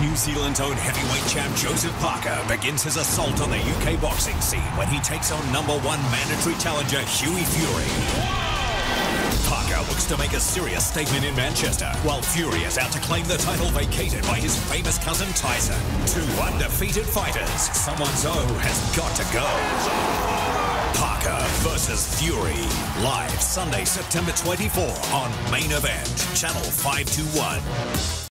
New Zealand's own heavyweight champ Joseph Parker begins his assault on the UK boxing scene when he takes on #1 mandatory challenger Hughie Fury. Parker looks to make a serious statement in Manchester, while Fury is out to claim the title vacated by his famous cousin Tyson. Two undefeated fighters. Someone's O has got to go. Parker versus Fury. Live Sunday, September 24 on Main Event, Channel 521.